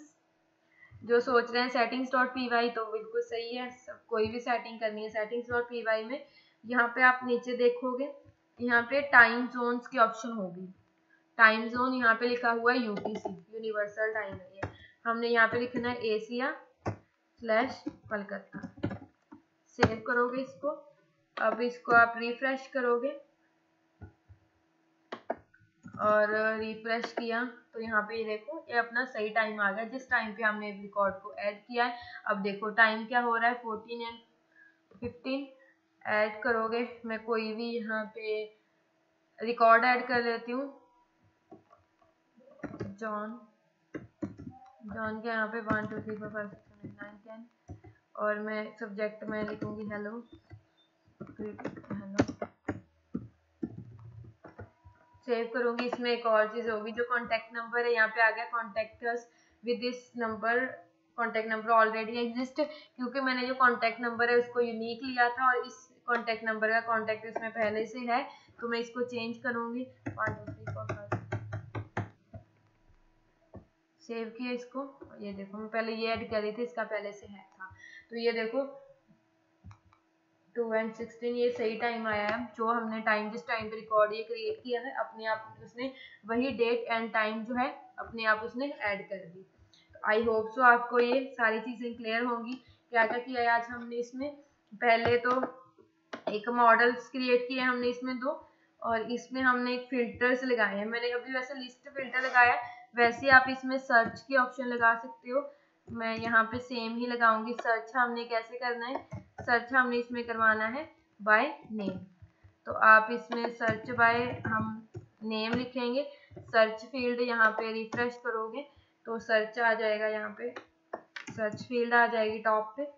जो सोच रहे हैं सेटिंग्स डॉट पी वाई, तो बिल्कुल सही है, सब कोई भी सेटिंग करनी है सेटिंग्स डॉट पी वाई में, यहाँ पे आप नीचे देखोगे, यहाँ पे टाइम जोन्स की ऑप्शन होगी, टाइम जोन यहाँ पे लिखा हुआ है यूटीसी, यूनिवर्सल टाइम है ये, हमने यहाँ पे लिखना है एशिया स्लैश कलकत्ता, सेव करोगे इसको। अब इसको आप रिफ्रेश करोगे और रिफ्रेश किया तो यहाँ पे ये देखो ये अपना सही टाइम आ गया जिस टाइम पे हमने रिकॉर्ड को ऐड किया है। अब देखो टाइम क्या हो रहा है, फोर्टीन एंड फिफ्टीन ऐड करोगे, मैं कोई भी यहाँ पे रिकॉर्ड ऐड कर लेती हूँ, जॉन, जॉन के यहाँ पे one two three four five six seven eight nine ten, और मैं सब्जेक्ट में लिखूंगी हेलो, हेलो, सेव करूंगी। इसमें एक और चीज होगी, जो कॉन्टैक्ट नंबर है यहाँ पे आ गया, contact us with this number, contact number already exist, क्योंकि मैंने जो कॉन्टैक्ट नंबर है उसको यूनिक लिया था और इस कॉन्टैक्ट नंबर का कॉन्टैक्ट इसमें पहले से है, तो मैं इसको चेंज करूंगी one two three four five, save किया इसको, ये देखो मैं पहले ये ऐड कर रही थी, इसका पहले से है था, तो ये देखो टू एंड सिक्सटीन ये सही टाइम आया है। जो हमने टाइम जिस टाइम पे रिकॉर्ड ये क्रिएट किया है अपने आप उसने वही डेट एंड टाइम जो है अपने आप उसने ऐड कर दी। आई होप सो आपको ये सारी चीजें क्लियर होंगी। क्या क्या किया है आज हमने इसमें, पहले तो एक मॉडल्स क्रिएट किए हमने इसमें दो, और इसमें हमने एक फिल्टर्स लगाए हैं। मैंने अभी वैसे लिस्ट फिल्टर लगाया, वैसे आप इसमें सर्च की ऑप्शन लगा सकते हो, मैं यहाँ पे सेम ही लगाऊंगी। सर्च हमने कैसे करना है, सर्च हमने इसमें करवाना है बाय नेम, तो आप इसमें सर्च बाय हम नेम लिखेंगे, सर्च फील्ड यहाँ पे रिफ्रेश करोगे तो सर्च आ जाएगा, यहाँ पे सर्च फील्ड आ जाएगी टॉप पे,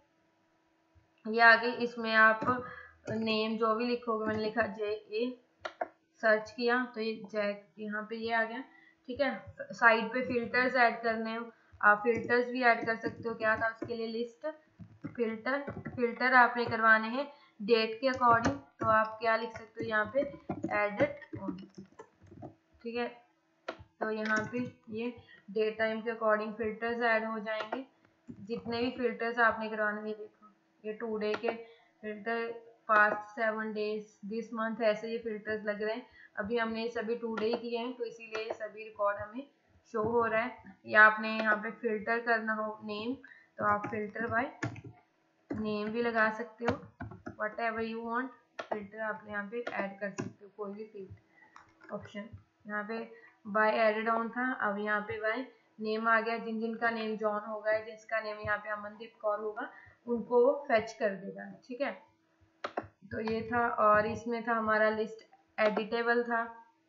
ये आगे इसमें आप नेम जो भी लिखोगे, मैंने लिखा जे ए, सर्च किया तो ये जैक यहाँ पे ये आ गया, ठीक है। साइड पे फिल्टर्स ऐड करने हो, आप फिल्टर्स भी ऐड कर सकते हो। क्या था उसके लिए, लिस्ट फिल्टर, फिल्टर आपने करवाने हैं डेट के अकॉर्डिंग, तो आप क्या लिख सकते हो यहाँ पे एडिट ऑन, ठीक है। तो यहाँ पे ये डेट टाइम के अकॉर्डिंग फिल्टर्स ऐड हो जाएंगे, जितने भी फिल्टर्स आपने करवाने, ये देखो ये टू डे के filter, past seven days, this month, ऐसे ये फिल्टर्स लग रहे हैं। अभी हमने सभी टू डे किए हैं तो इसीलिए सभी रिकॉर्ड हमें शो हो रहा है। या आपने यहाँ पे फिल्टर करना हो नेम, तो आप फिल्टर बाय नेम भी लगा सकते हो, whatever you want, filter आप यहाँ पे ऐड कर सकते हो कोई भी फील्ड ऑप्शन। यहाँ पे बाय एडेड ऑन था, अब यहाँ पे बाय नेम आ गया, जिन जिनका नेम जॉन होगा, जिसका नेम यहाँ पे अमनदीप कौर होगा उनको वो फेच कर देगा, ठीक है। तो ये था, और इसमें था हमारा लिस्ट एडिटेबल था।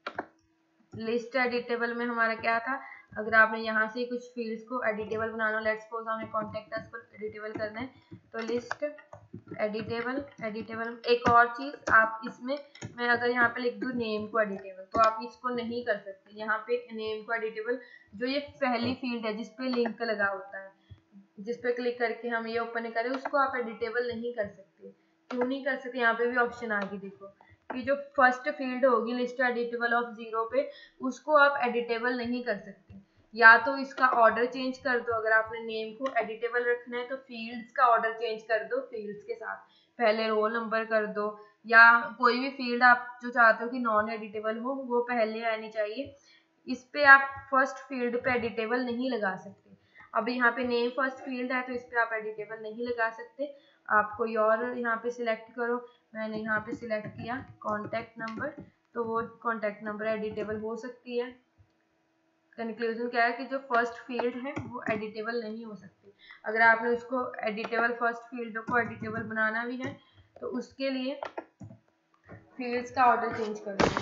लिस्ट एडिटेबल में हमारा क्या था, अगर आपने यहाँ से कुछ फील्ड्स को एडिटेबल बनाना, लेट्स सपोज हमें कॉन्टेक्ट अस को एडिटेबल करना है, तो लिस्ट एडिटेबल, एडिटेबल एक और चीज आप इसमें, मैं अगर यहाँ पे लिख दूँ नेम को एडिटेबल, तो आप इसको नहीं कर सकते। यहाँ पे नेम को एडिटेबल, जो ये पहली फील्ड है जिसपे लिंक लगा होता है, जिस पे क्लिक करके हम ये ओपन करें, उसको आप एडिटेबल नहीं कर सकते। क्यों नहीं कर सकते, यहाँ पे भी ऑप्शन आ गई देखो, कि जो फर्स्ट फील्ड होगी लिस्ट एडिटेबल ऑफ जीरो पे, उसको आप एडिटेबल नहीं कर सकते। या तो इसका ऑर्डर चेंज कर दो, अगर आपने नेम को एडिटेबल रखना है तो फील्ड्स का ऑर्डर चेंज कर दो, फील्ड्स के साथ पहले रोल नंबर कर दो, या कोई भी फील्ड आप जो चाहते हो कि नॉन एडिटेबल हो वो पहले आनी चाहिए। इस पे आप फर्स्ट फील्ड पे एडिटेबल नहीं लगा सकते। अब यहाँ पे नेम फर्स्ट फील्ड है तो इस पे आप एडिटेबल नहीं लगा सकते। आप कोई और यहाँ पे सिलेक्ट करो, मैंने यहाँ पे सिलेक्ट किया कॉन्टैक्ट नंबर, तो वो कॉन्टैक्ट नंबर एडिटेबल हो सकती है। कंक्लूजन क्या है कि जो फर्स्ट फील्ड है वो एडिटेबल नहीं हो सकती। अगर आपने उसको एडिटेबल फर्स्ट फील्ड को एडिटेबल बनाना भी है तो उसके लिए फील्ड्स का ऑर्डर चेंज कर दो।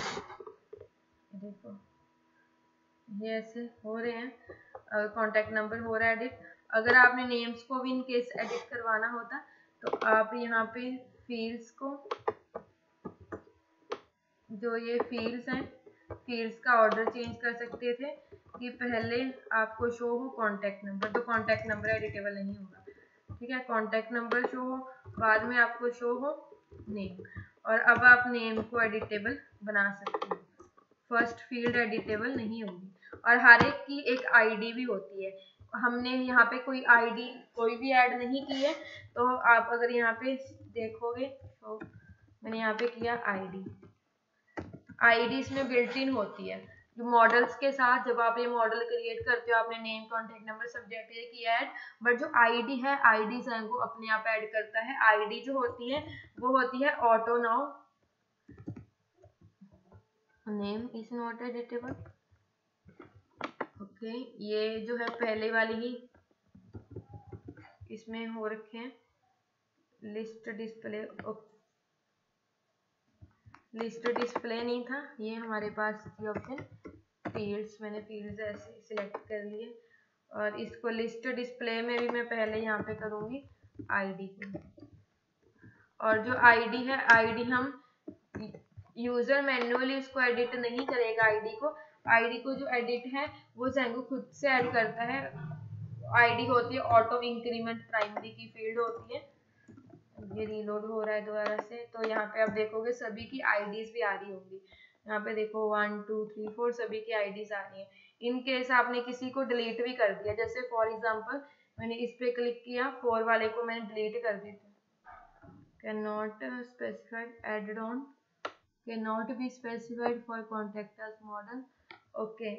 देखो ये ऐसे हो रहे हैं, कॉन्टैक्ट नंबर हो रहा है एडिट। अगर आपने नेम्स को भी इन केस एडिट करवाना होता तो आप यहाँ पे फील्ड्स को, जो ये फील्ड्स हैं, फील्ड्स का ऑर्डर चेंज कर सकते थे कि पहले आपको शो हो कॉन्टैक्ट नंबर, तो कॉन्टैक्ट नंबर एडिटेबल नहीं होगा, ठीक है। कॉन्टैक्ट नंबर शो हो, बाद में आपको शो हो नेम, और अब आप नेम को एडिटेबल बना सकते हो, फर्स्ट फील्ड एडिटेबल नहीं होगी। और हर एक की एक आईडी भी होती है, हमने यहाँ पे कोई आईडी कोई भी ऐड नहीं की है, तो आप अगर यहाँ पे देखोगे तो मैंने यहाँ पे किया आईडी, आईडी इसमें बिल्ट इन होती है। जो मॉडल्स के साथ जब आप ये मॉडल क्रिएट करते हो, आपने नेम कॉन्टैक्ट नंबर सब्जेक्ट ये किया है, बट जो आईडी है आईडी को अपने आप ऐड करता है। आईडी जो होती है वो होती है auto now, name is not editable, okay. ये जो है पहले वाली ही इसमें हो रखे हैं, लिस्ट डिस्प्ले, लिस्ट डिस्प्ले नहीं था, ये हमारे पास थी ऑप्शन फील्ड्स, मैंने फील्ड्स ऐसे सिलेक्ट कर लिए। और इसको लिस्ट डिस्प्ले में भी मैं पहले यहाँ पे करूँगी आईडी को, और जो आईडी है आईडी हम यूजर मैन्युअली इसको एडिट नहीं करेगा, आईडी को आईडी को जो एडिट है वो ज़ेंगो खुद से ऐड करता है। आईडी होती है ऑटो इंक्रीमेंट प्राइमरी की फील्ड होती है। ये रीलोड हो रहा है दोबारा से, तो यहाँ पे आप देखोगे सभी की आईडीज भी आ रही होंगी। यहाँ पे देखो वन टू थ्री फोर सभी की आईडीज आ रही है। इन केस आपने किसी को डिलीट भी कर दिया, जैसे फॉर एग्जांपल मैंने इस पे क्लिक किया, फोर वाले को मैंने डिलीट कर दिया, can not specified added on, can not be specified for contact us model. Okay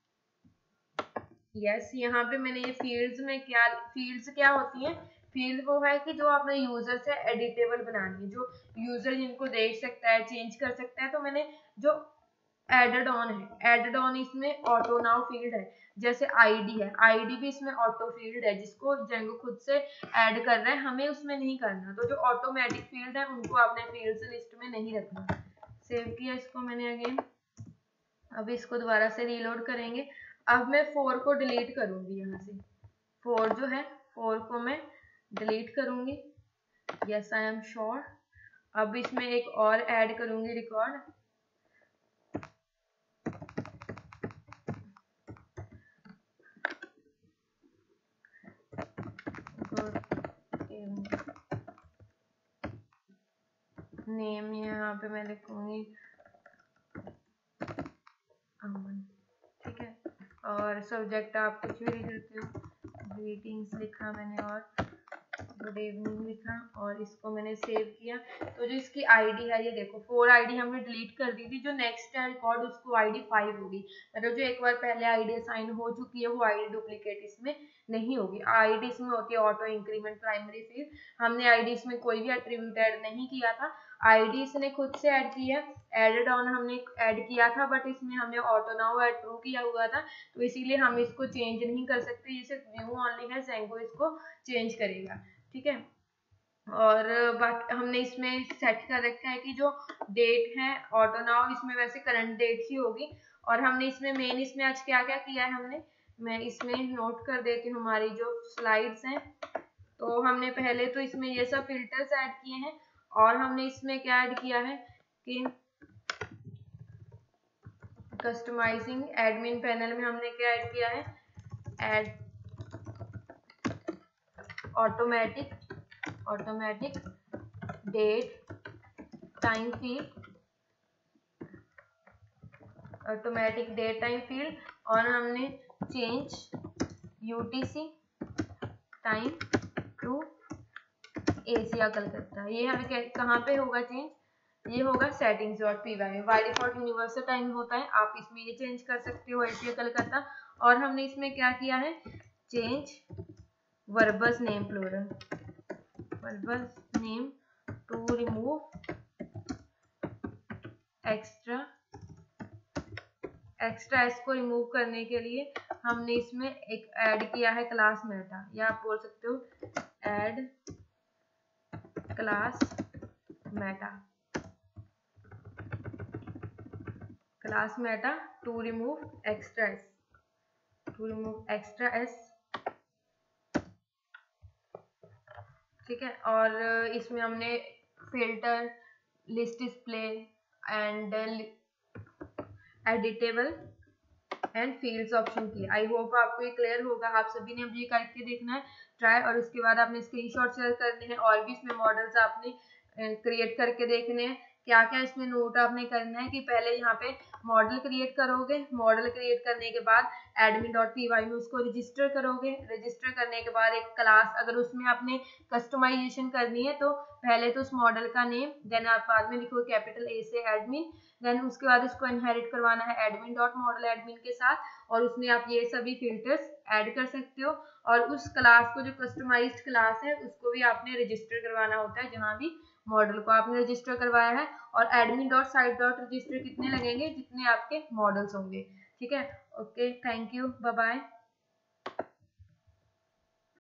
yes, यहाँ पे मैंने ये फील्ड्स में क्या, फील्ड्स क्या होती हैं, फील्ड वो है कि जो आपने यूजर से एडिटेबल बनानी है, जो यूजर जिनको देख सकता है, चेंज कर सकता है। तो मैंने जो एडेड ऑन है, एडेड ऑन इसमें ऑटो नाउ फील्ड है, जैसे आईडी है, आईडी भी इसमें ऑटो फील्ड है, जिसको जेंगो खुद से ऐड कर रहा है, हमें उसमें नहीं करना। तो जो ऑटोमेटिक फील्ड है उनको आपने फील्ड्स लिस्ट में नहीं रखना। सेव किया इसको मैंने अगेन, अब इसको दोबारा से रीलोड करेंगे। अब मैं फोर को डिलीट करूंगी, यहाँ से फोर जो है, फोर को मैं डिलीट करूंगी। Yes I am sure. अब इसमें एक और ऐड करूंगी रिकॉर्ड, नेम यहाँ पे मैं लिखूंगी अमन, ठीक है, और सब्जेक्ट आप कुछ भी लिख सकते हो, ग्रीटिंग्स लिखा मैंने और गुड इवनिंग लिखा, और इसको मैंने सेव किया। तो जो इसकी आईडी है, ये देखो फोर आईडी हमने डिलीट कर दी थी, जो नेक्स्ट है रिकॉर्ड उसको आईडी फाइव होगी, मतलब जो एक बार पहले आईडी असाइन हो चुकी है वो आईडी डुप्लीकेट इसमें नहीं होगी। आईडी इसमें होती है ऑटो इंक्रीमेंट प्राइमरी फील्ड, हमने आईडी इसमें कोई भी एट्रीब्यूट ऐड नहीं किया था, आईडी इसने खुद से ऐड की है। एडेड ऑन हमने ऐड किया था, बट इसमें हमने ऑटो नाउ ऐड ट्रू किया हुआ था, तो इसीलिए हम इसको चेंज नहीं कर सकते, ये सिर्फ व्यू ओनली है, जेंगो इसको चेंज करेगा, ठीक है। और बाकी हमने इसमें सेट कर रखा है कि जो डेट है ऑटो नाउ, इसमें वैसे करंट डेट ही होगी। और हमने इसमें मेन इसमें आज क्या क्या किया है हमने, मैं इसमें नोट कर देती हूँ हमारी जो स्लाइड्स हैं। तो हमने पहले तो इसमें ये सब फिल्टर्स ऐड किए हैं, और हमने इसमें क्या ऐड किया है कि कस्टमाइजिंग एडमिन पैनल में हमने क्या ऐड किया है, add automatic automatic date time field, automatic date time field, और हमने change UTC time to Asia Calcutta. ये हमें कहाँ पे होगा चेंज, ये होगा सेटिंग्स डॉट पी वाई में। बाय डिफॉल्ट यूनिवर्सल टाइम होता है, आप इसमें ये चेंज कर सकते हो एशिया कलकत्ता। और हमने इसमें क्या किया है, change verbose name plural, verbose name to remove extra extra S को रिमूव करने के लिए हमने इसमें एक ऐड किया है क्लास मेटा, या आप बोल सकते हो add class meta, class meta to remove extra S, to remove extra S, ठीक है। और इसमें हमने filter, list display and editable and fields option किया। आई होप आपको ये क्लियर होगा, आप सभी ने अब ये करके देखना है ट्राई, और उसके बाद आपने स्क्रीनशॉट शेयर करने हैं, और भी इसमें मॉडल्स आपने क्रिएट करके देखने हैं। क्या क्या इसमें नोट आपने करना है कि पहले यहाँ पे मॉडल क्रिएट करोगे, मॉडल क्रिएट करने के बाद एडमिन डॉट पी वाई में उसको रजिस्टर करोगे, रजिस्टर करने के बाद एक क्लास, अगर उसमें आपने कस्टमाइजेशन करनी है तो पहले तो उस मॉडल का नेम, देन आप बाद में लिखो कैपिटल ए से एडमिन, देन उसके बाद इसको इनहेरिट करवाना है एडमिन डॉट मॉडल एडमिन के साथ, और उसमें आप ये सभी फिल्टर्स ऐड कर सकते हो। और उस क्लास को, जो कस्टमाइज्ड क्लास है, उसको भी आपने रजिस्टर करवाना होता है, जहां भी मॉडल को आपने रजिस्टर करवाया है। और admin dot site dot register कितने लगेंगे, जितने आपके मॉडल्स होंगे, ठीक है। Okay, thank you, bye bye.